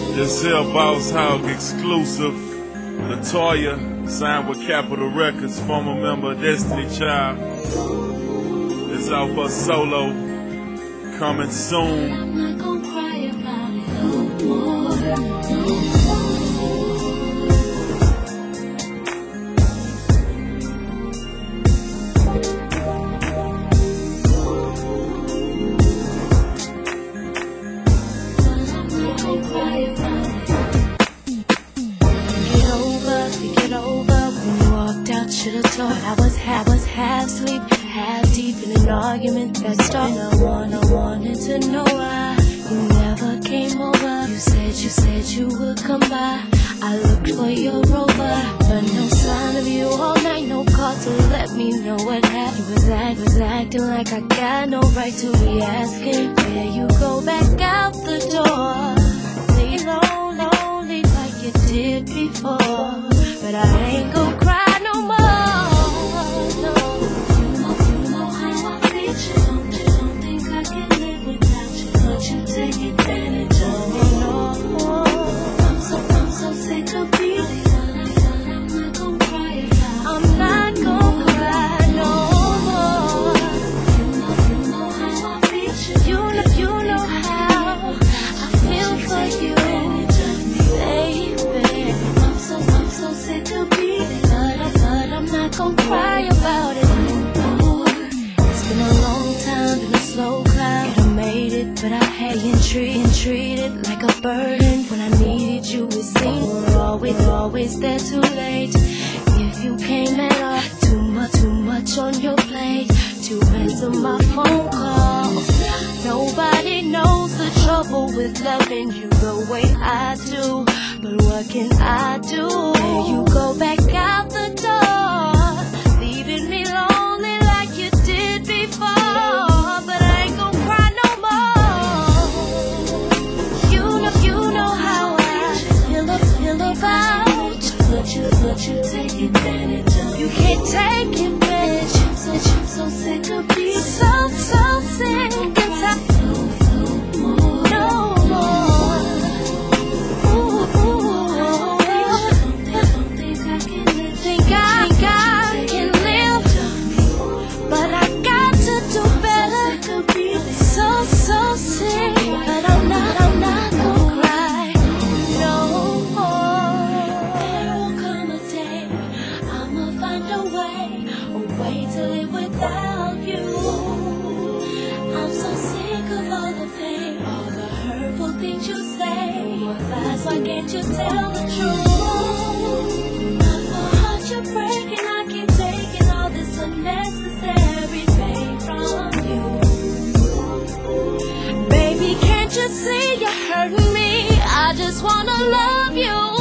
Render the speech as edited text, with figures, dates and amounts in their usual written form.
This here Boss Hog exclusive. Latoya signed with Capitol Records, former member of Destiny Child. It's out for solo. Coming soon. I'm not gonna cry about it no more. Should've told I was half asleep, half deep in an argument that started. I wanted to know why you never came over. You said you would come by. I looked for your rover, but no sign of you all night. No call to let me know what happened. Was acting like I got no right to be asking. Where you go back out the door, leave lonely like you did before. But I ain't gon' cry no more. No. You know how I treat you. Don't think I can live without you, but you take advantage of me. No. I'm so sick of being. I'm not gon' cry about it. I'm not gon' cry no more. You know how I treat you. You know how I feel for you, baby. I'm so sick of being. Don't cry about it anymore. It's been a long time, been a slow climb. I made it, but I had been treated like a burden. When I needed you, it seemed we're always there too late. If you came at all, too much on your plate to answer my phone calls. Nobody knows the trouble with loving you the way I do. But what can I do? You go back out the door, leaving me lonely like you did before. But I ain't gon' cry no more. You know how I feel about you. But you take advantage of. You can't take advantage. I'm so sick of being so sick and tired. No more. Think I can live, but I got to do better. So sick, but I'm not gonna cry no more. There will come a day, I'ma find a way to live without you. I'm so sick of all the pain, all the hurtful things you say. Why can't you tell the truth? You're breaking, I keep taking all this unnecessary pain from you. Baby, can't you see you're hurting me? I just wanna love you.